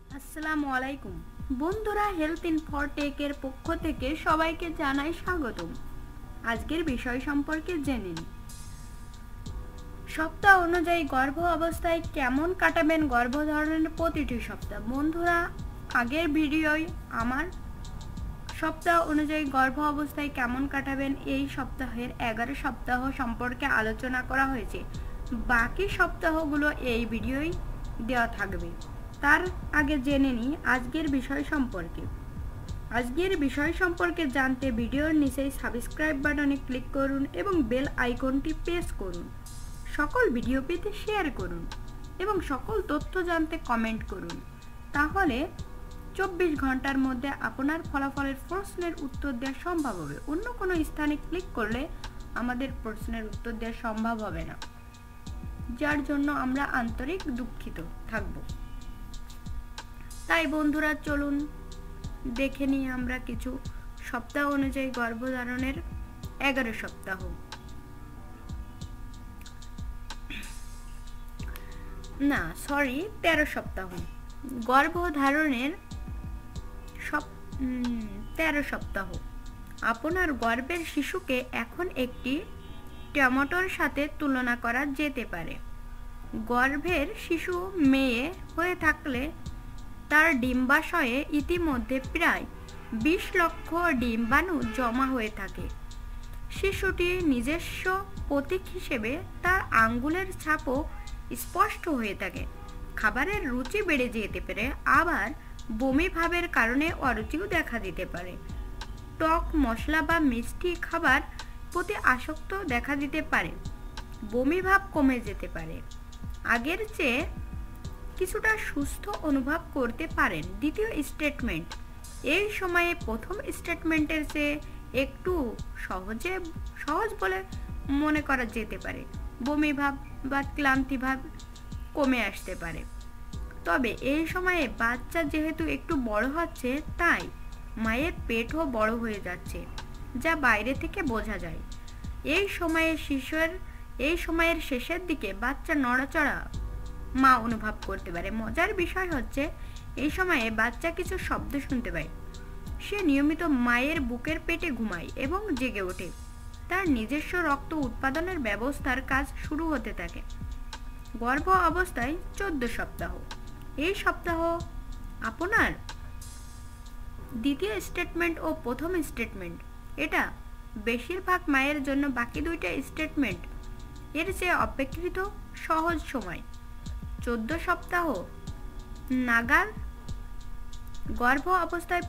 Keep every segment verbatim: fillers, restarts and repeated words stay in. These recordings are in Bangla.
আসসালামু আলাইকুম বন্ধুরা, হেলথ ইনফরটেকের পক্ষ থেকে সবাইকে জানাই স্বাগতম। আজকের বিষয় সম্পর্কে জেনে নিন। সপ্তাহ অনুযায়ী গর্ভ অবস্থায় কেমন কাটাবেন গর্ভধারণের প্রতিটি সপ্তাহ। বন্ধুরা, আগের ভিডিওয় আমার সপ্তাহ অনুযায়ী গর্ভ অবস্থায় কেমন কাটাবেন এই সপ্তাহের এগারো সপ্তাহ সম্পর্কে আলোচনা করা হয়েছে। বাকি সপ্তাহগুলো এই ভিডিওয় দেওয়া থাকবে। তার আগে জেনে নিই আজকের বিষয় সম্পর্কে। আজকের বিষয় সম্পর্কে জানতে ভিডিওর নিচেই সাবস্ক্রাইব বাটনে ক্লিক করুন এবং বেল আইকনটি প্রেস করুন। সকল ভিডিও পেতে শেয়ার করুন এবং সকল তথ্য জানতে কমেন্ট করুন। তাহলে চব্বিশ ঘন্টার মধ্যে আপনার ফলাফলের প্রশ্নের উত্তর দেওয়া সম্ভব হবে। অন্য কোনো স্থানে ক্লিক করলে আমাদের প্রশ্নের উত্তর দেওয়া সম্ভব হবে না, যার জন্য আমরা আন্তরিক দুঃখিত থাকব। তাই বন্ধুরা, চলুন দেখে নিই আমরা কিছু সপ্তাহ অনুযায়ী গর্ভধারণের এগারো সপ্তাহ। না সরি তেরো সপ্তাহ গর্ভধারণের সব তেরো সপ্তাহ। আপনার গর্ভের শিশুকে এখন একটি টমেটোর সাথে তুলনা করা যেতে পারে। গর্ভের শিশু মেয়ে হয়ে থাকলে তার ডিম্বাশয়ে ইতিমধ্যে প্রায় বিশ লক্ষ ডিম্বাণু জমা হয়ে থাকে। শিশুটির নিজস্ব প্রতীক হিসেবে তার আঙ্গুলের ছাপও স্পষ্ট হয়ে থাকে। খাবারের রুচি বেড়ে যেতে পারে, আবার বমি ভাবের কারণে অরুচিও দেখা দিতে পারে। টক মশলা বা মিষ্টি খাবার প্রতি আসক্ত দেখা দিতে পারে। বমি ভাব কমে যেতে পারে। আগের চেয়ে কিছুটা সুস্থ অনুভব করতে পারেন। দ্বিতীয় স্টেটমেন্ট, এই সময়ে প্রথম স্টেটমেন্টের চেয়ে একটু সহজে সহজ বলে মনে করা যেতে পারে। বমি ভাব বা ক্লান্তি ভাব কমে আসতে পারে। তবে এই সময়ে বাচ্চা যেহেতু একটু বড় হচ্ছে, তাই মায়ের পেটও বড় হয়ে যাচ্ছে, যা বাইরে থেকে বোঝা যায়। এই সময়ে শিশুর এই সময়ের শেষের দিকে বাচ্চা নড়াচড়া মা অনুভব করতে পারে। মজার বিষয় হচ্ছে, এই সময়ে বাচ্চা কিছু শব্দ শুনতে পায়। সে নিয়মিত মায়ের বুকের পেটে ঘুমায় এবং জেগে ওঠে। তার নিজস্ব রক্ত উৎপাদনের ব্যবস্থার কাজ শুরু হতে থাকে। গর্ভ অবস্থায় চোদ্দ সপ্তাহ। এই সপ্তাহ আপনার দ্বিতীয় স্টেটমেন্ট ও প্রথম স্টেটমেন্ট, এটা বেশিরভাগ মায়ের জন্য বাকি দুইটা স্টেটমেন্ট এর চেয়ে অপেক্ষিত সহজ সময়। চোদ্দ সপ্তাহ নাগাদ গর্ভ অবস্থায়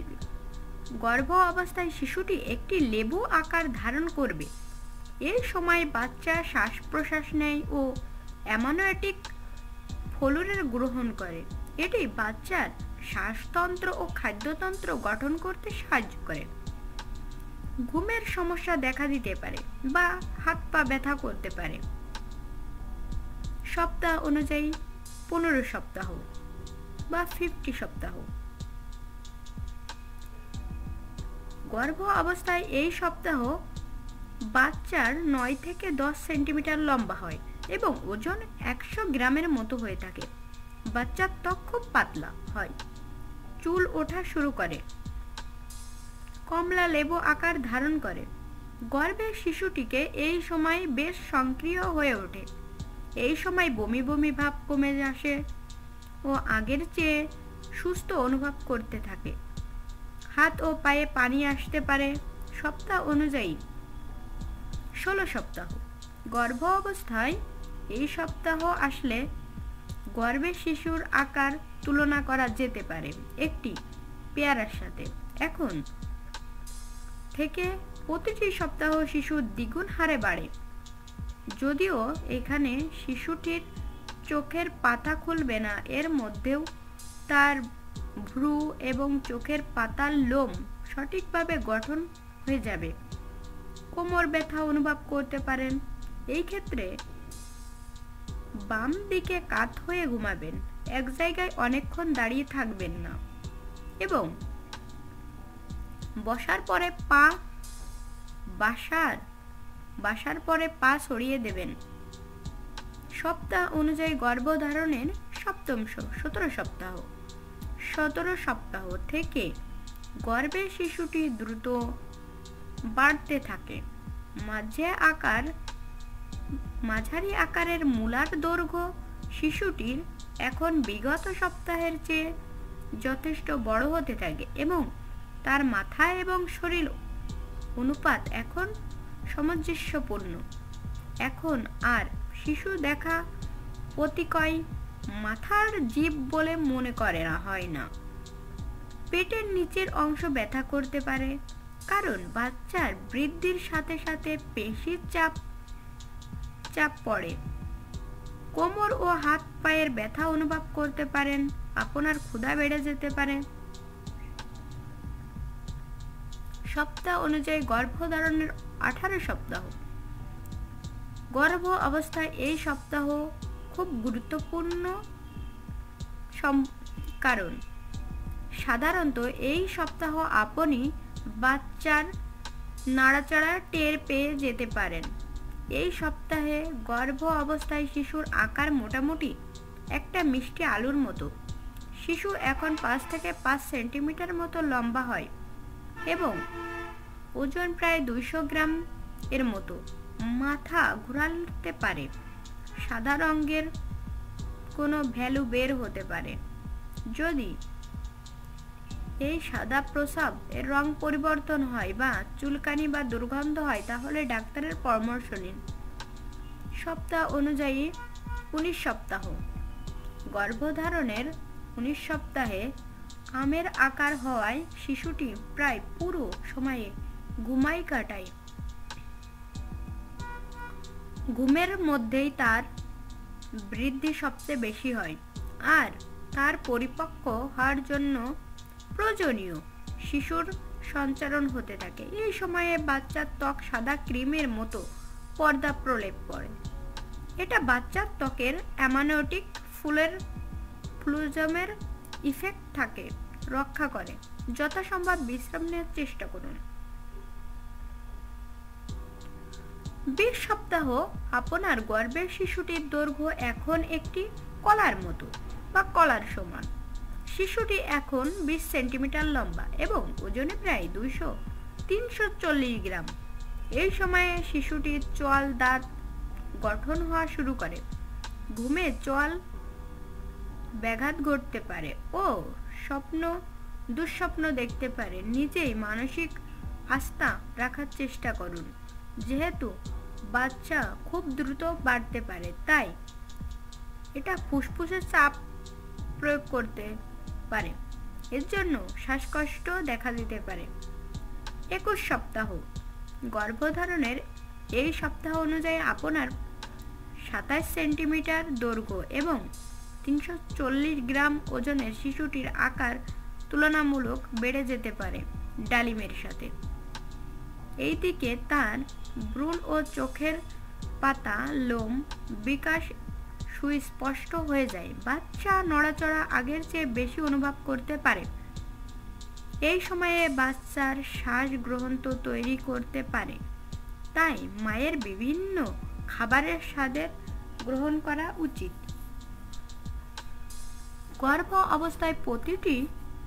গর্ভ অবস্থায় শিশুটি একটি লেবু আকার ধারণ করবে। এই সময় বাচ্চা শ্বাস প্রশ্বাস নেয় ও অ্যামনিওটিক ফ্লুইড গ্রহণ করে। এটি বাচ্চার শ্বাসতন্ত্র ও খাদ্যতন্ত্র গঠন করতে সাহায্য করে। ঘুমের সমস্যা দেখা দিতে পারে বা হাত পা ব্যথা করতে পারে। সপ্তাহ অনুযায়ী পনেরো সপ্তাহ বা ফিফটি সপ্তাহ। গর্ভ অবস্থায় এই সপ্তাহ বাচ্চার নয় থেকে দশ সেন্টিমিটার লম্বা হয় এবং ওজন একশো গ্রামের মতো হয়ে থাকে। বাচ্চার ত্বক খুব পাতলা হয়, চুল ওঠা শুরু করে, কমলা লেবু আকার ধারণ করে। গর্ভের শিশুটিকে এই সময় বেশ সক্রিয় হয়ে ওঠে। এই সময় বমি বমি ভাব কমে আসে ও আগের চেয়ে সুস্থ অনুভব করতে থাকে। হাত ও পায়ে পানি আসতে পারে। সপ্তাহ অনুযায়ী ষোলো সপ্তাহ। গর্ভ অবস্থায় এই সপ্তাহ আসলে গর্ভের শিশুর আকার তুলনা করা যেতে পারে একটি পেয়ারার সাথে। এখন থেকে প্রতিটি সপ্তাহ শিশু দ্বিগুণ হারে বাড়ে। যদিও এখানে শিশুটির চোখের পাতা খুলবে না, এর মধ্যেও তার ভ্রু এবং চোখের পাতার লোম সঠিকভাবে গঠন হয়ে যাবে। কোমর ব্যথা অনুভব করতে পারেন। এই ক্ষেত্রে বাম দিকে কাত হয়ে ঘুমাবেন। এক জায়গায় অনেকক্ষণ দাঁড়িয়ে থাকবেন না এবং বসার পরে পা বাসার বাসার পরে পা সরিয়ে দেবেন। সপ্তাহ অনুযায়ী গর্ভধারণের সপ্তম সতেরো সপ্তাহ। সতেরো সপ্তাহ থেকে গর্ভের শিশুটি দ্রুত বাড়তে থাকে। মাঝে আকার মাঝারি আকারের মূলার দৈর্ঘ্য শিশুটির এখন বিগত সপ্তাহের চেয়ে যথেষ্ট বড় হতে থাকে এবং তার মাথা এবং শরীর অনুপাত এখন সামঞ্জস্যপূর্ণ। এখন আর শিশু দেখা অতিকয় মাথার জীব বলে মনে করে না হয় না। পেটের নিচের অংশ ব্যথা করতে পারে, কারণ বাচ্চার বৃদ্ধির সাথে সাথে পেশির চাপ চাপ পড়ে। কোমর ও হাত পায়ের ব্যথা অনুভব করতে পারেন। আপনার ক্ষুধা বেড়ে যেতে পারে। সপ্তাহ অনুযায়ী গর্ভধারণের আঠারো সপ্তাহ। গর্ভ অবস্থায় এই সপ্তাহ খুব গুরুত্বপূর্ণ, কারণ সাধারণত এই সপ্তাহ আপনি বাচ্চার নাড়াচাড়া টের পেয়ে যেতে পারেন। এই সপ্তাহে গর্ভ অবস্থায় শিশুর আকার মোটামুটি একটা মিষ্টি আলুর মতো। শিশু এখন পাঁচ থেকে পাঁচ সেন্টিমিটার মতো লম্বা হয় এবং ওজন প্রায় দুইশো গ্রাম এর মতো। মাথা ঘোরাতে পারে। সাদা রঙের কোনো ভ্যালু বের হতে পারে। যদি এই সাদা প্রস্রাব এর রং পরিবর্তন হয় বা চুলকানি বা দুর্গন্ধ হয়, তাহলে ডাক্তারের পরামর্শ নিন। সপ্তাহ অনুযায়ী উনিশ সপ্তাহ। গর্ভধারণের উনিশ সপ্তাহে আমের আকার হওয়ায় শিশুটি প্রায় পুরো সময়ে ঘুমাই কাটায়। ঘুমের মধ্যেই তার বৃদ্ধি সবচেয়ে বেশি হয় আর তার পরিপক্ক হওয়ার জন্য প্রয়োজনীয় শিশুর সঞ্চারণ হতে থাকে। এই সময়ে বাচ্চার ত্বক সাদা ক্রিমের মতো পর্দা প্রলেপ করে। এটা বাচ্চার ত্বকের অ্যামানিওটিক ফুলের ফ্লুজমের ইফেক্ট থাকে রক্ষা করে। যথাসম্ভব বিশ্রাম নেওয়ার চেষ্টা করুন। বিশ সপ্তাহ। আপনার গর্ভের শিশুটির দৈর্ঘ্য এখন একটি কলার মতো বা কলার সমান। শিশুটি এখন বিশ সেন্টিমিটার লম্বা এবং ওজনে প্রায় দুইশো তিনশো চল্লিশ গ্রাম। এই সময়ে শিশুটির চোয়াল দাঁত গঠন হওয়া শুরু করে। ঘুমে চোয়াল ব্যাঘাত ঘটতে পারে ও স্বপ্ন দুঃস্বপ্ন দেখতে পারে। নিজেই মানসিক আস্থা রাখার চেষ্টা করুন। যেহেতু বাচ্চা খুব দ্রুত বাড়তে পারে, তাই এটা ফুসফুসে চাপ প্রয়োগ করতে পারে। এর জন্য শ্বাসকষ্ট দেখা দিতে পারে। একুশ সপ্তাহ। গর্ভধারণের এই সপ্তাহ অনুযায়ী আপনার সাতাশ সেন্টিমিটার দৈর্ঘ্য এবং তিনশো চল্লিশ গ্রাম ওজনের শিশুটির আকার তুলনামূলক বেড়ে যেতে পারে ডালিমের সাথে। এই দিকে তার ভ্রূণ ও চোখের পাতা লোম বিকাশ সুস্পষ্ট হয়ে যায়। বাচ্চা নড়াচড়া আগের চেয়ে বেশি অনুভব করতে পারে। এই সময়ে বাচ্চার শ্বাস গ্রহণ তো তৈরি করতে পারে, তাই মায়ের বিভিন্ন খাবারের স্বাদের গ্রহণ করা উচিত। গর্ভ অবস্থায় প্রতিটি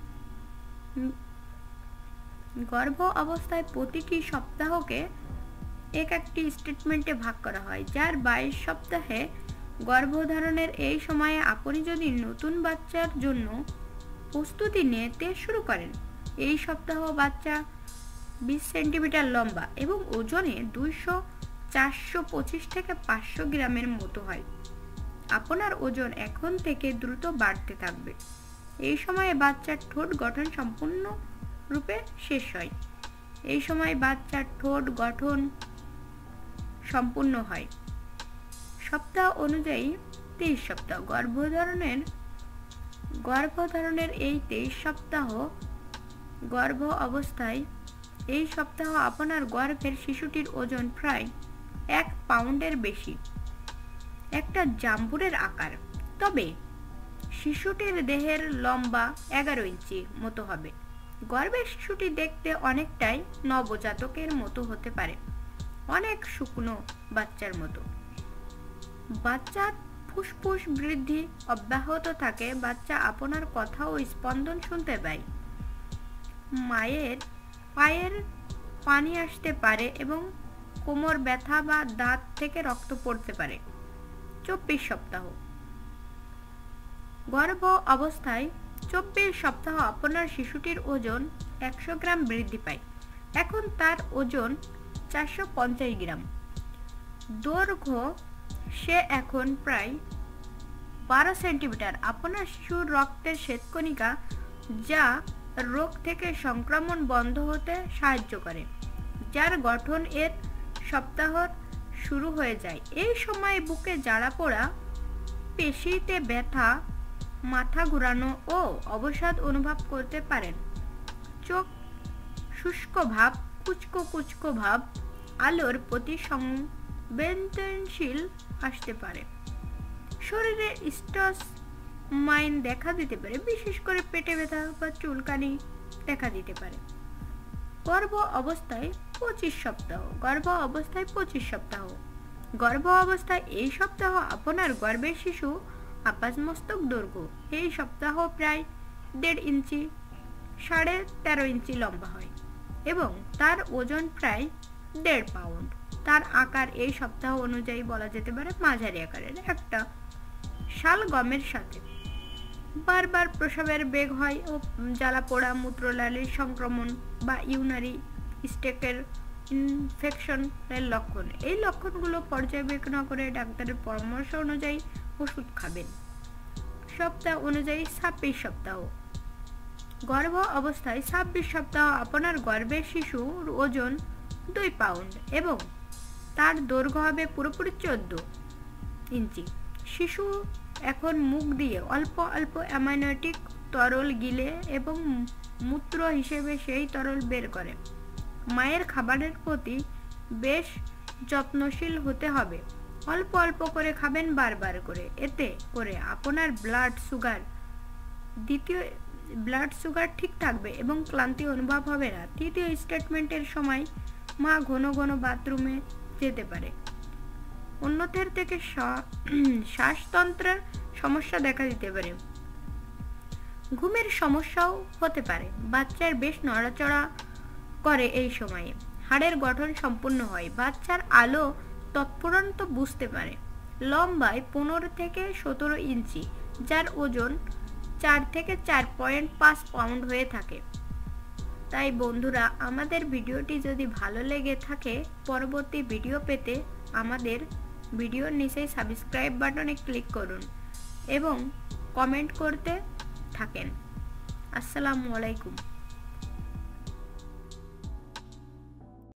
গর্ভ অবস্থায় প্রতিটি সপ্তাহকে এক একটি স্টেটমেন্টে ভাগ করা হয়, যার বাইশ সপ্তাহে গর্ভধারণের এই সময়ে আপনি যদি নতুন বাচ্চার জন্য প্রস্তুতি নিতে শুরু করেন। এই সপ্তাহ বাচ্চা বিশ সেন্টিমিটার লম্বা এবং ওজনে দুইশো চারশো পঁচিশ থেকে পাঁচশো গ্রামের মতো হয়। আপনার ওজন এখন থেকে দ্রুত বাড়তে থাকবে। এই সময়ে বাচ্চার ঠোঁট গঠন সম্পূর্ণ রূপে শেষ হয়। এই সময় বাচ্চার ঠোঁট গঠন সম্পূর্ণ হয়। সপ্তাহ অনুযায়ী তেইশ সপ্তাহ। গর্ভধারণের গর্ভধারণের এই তেইশ সপ্তাহ গর্ভ অবস্থায় এই সপ্তাহ আপনার গর্ভের শিশুটির ওজন প্রায় এক পাউন্ডের বেশি, একটা জাম্বুরের আকার। তবে শিশুটির দেহের লম্বা এগারো ইঞ্চি মতো হবে। গর্ভের শিশুটি দেখতে অনেকটাই নবজাতকের মতো হতে পারে, অনেক শুকনো বাচ্চার মতো। বাচ্চার ফুসফুস বৃদ্ধি অব্যাহত থাকে, বাচ্চা আপনার কথা ও স্পন্দন শুনতে পায়। মায়ের পায়ের পানি আসতে পারে এবং কোমর ব্যথা বা দাঁত থেকে রক্ত পড়তে পারে। চব্বিশ সপ্তাহ গর্ভ অবস্থায় চব্বিশ সপ্তাহ আপনার শিশুটির ওজন একশো গ্রাম বৃদ্ধি পায়। এখন তার ওজন চারশো পঞ্চাশ গ্রাম। দৈর্ঘ্য সে এখন প্রায় বারো সেন্টিমিটার। আপনার শিশুর রক্তের শ্বেতকণিকা যা রোগ থেকে সংক্রমণ বন্ধ হতে সাহায্য করে, যার গঠন এর সপ্তাহ শুরু হয়ে যায়। এই সময় বুকে জ্বালা পোড়া, পেশিতে ব্যথা, মাথা ঘুরানো ও অবসাদ অনুভব করতে পারেন। চোখ শুষ্ক ভাব, কুচকো কুচকো ভাব, আলোর প্রতি সংবেদনশীল আসতে পারে। শরীরে স্ট্রেস মাইন দেখা দিতে পারে, বিশেষ করে পেটে ব্যথা বা চুলকানি দেখা দিতে পারে। গর্ভ অবস্থায় পঁচিশ সপ্তাহ গর্ভ অবস্থায় পঁচিশ সপ্তাহ গর্ভ অবস্থায় এই সপ্তাহ আপনার গর্ভের শিশু আপাদমস্তক দৈর্ঘ্য এই সপ্তাহ প্রায় দেড় ইঞ্চি সাড়ে তেরো ইঞ্চি লম্বা হয় এবং তার ওজন প্রায় দেড় পাউন্ড। তার আকার এই সপ্তাহ অনুযায়ী বলা যেতে পারে মাঝারি আকারের। একটা শালগমের সাথে বারবার প্রসবের বেগ হয় ও জ্বালা পোড়া, মূত্রনালীর সংক্রমণ বা ইউনারি স্টেকের ইনফেকশনের লক্ষণ। এই লক্ষণগুলো পর্যবেক্ষণ করে ডাক্তারের পরামর্শ অনুযায়ী ওষুধ খাবেন। সপ্তাহ অনুযায়ী ছাব্বিশ সপ্তাহ গর্ভ অবস্থায় ছাব্বিশ সপ্তাহ আপনার গর্ভের শিশুর ওজন দুই পাউন্ড এবং তার দৈর্ঘ্য হবে পুরোপুরি চোদ্দ ইঞ্চি। শিশু এখন মুখ দিয়ে অল্প অল্প অ্যামাইনোটিক তরল গিলে এবং মূত্র হিসেবে সেই তরল বের করে। মায়ের খাবারের প্রতি বেশ যত্নশীল হতে হবে। অল্প অল্প করে খাবেন, বারবার করে। এতে করে আপনার ব্লাড সুগার দ্বিতীয় ব্লাড সুগার ঠিক থাকবে এবং ক্লান্তি অনুভব হবে না। তৃতীয় স্টেটমেন্টের সময় মা ঘন ঘন বাথরুমে যেতে পারে। অন্যদের থেকে শ্বাসতন্ত্রের সমস্যা দেখা দিতে পারে। ঘুমের সমস্যাও হতে পারে। বাচ্চার বেশ নড়াচড়া করে এই সময়ে। হাড়ের গঠন সম্পূর্ণ হয়। বাচ্চার আলো তৎপরন্ত বুঝতে পারে। লম্বায় পনেরো থেকে সতেরো ইঞ্চি, যার ওজন চার থেকে চার পয়েন্ট পাঁচ পাউন্ড হয়ে থাকে। তাই বন্ধুরা, আমাদের ভিডিওটি যদি ভালো লেগে থাকে, পরবর্তী ভিডিও পেতে আমাদের ভিডিওর নিচে সাবস্ক্রাইব বাটনে ক্লিক করুন এবং কমেন্ট করতে থাকেন। আসসালামু আলাইকুম।